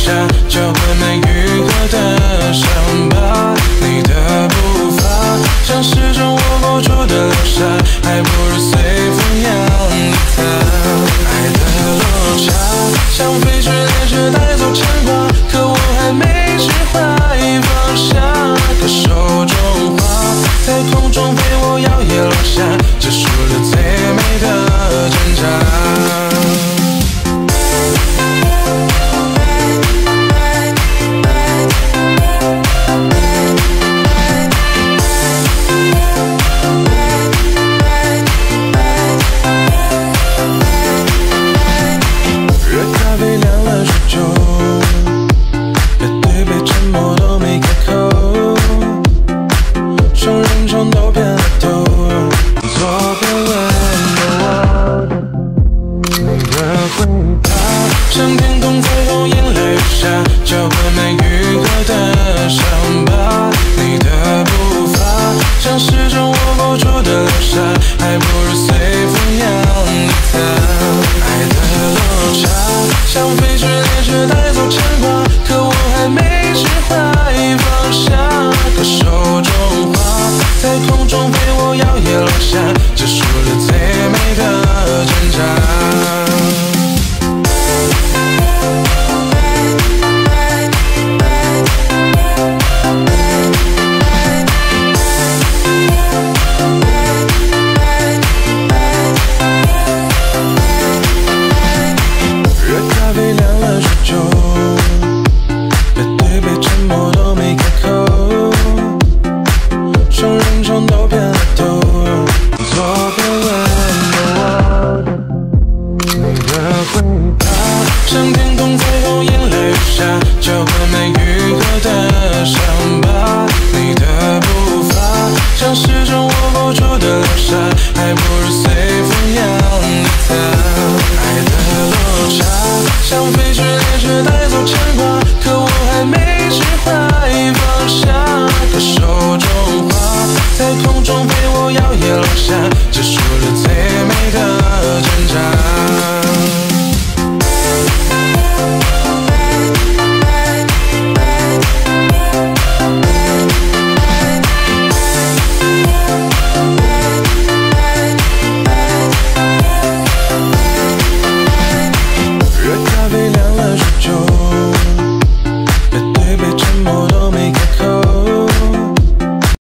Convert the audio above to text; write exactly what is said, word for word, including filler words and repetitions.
下，交换没愈合的伤疤。你的步伐像是种握不住的流沙，还不如随风扬离它。爱的落差像飞驰列车带走牵挂，可我还没释怀放下。可手中花在空中被我摇曳落下，结束了最美的挣扎。像天空彩虹，眼泪如下，交换没愈合的伤疤。你的步伐像是种握不住的流沙，还不如随风扬离它。爱的落差像飞驰列车带走牵挂，可我还没释怀放下。可手中花在空中被我摇曳落下，结束了最美的挣扎。像天空彩虹，眼泪如下，交换没愈合的伤疤。你的步伐像是种握不住的流沙，还不如随风扬离它。爱的落差像飞驰列车带走牵挂，可我还没释怀放下。可手中花在空中被我摇曳落下，结束了最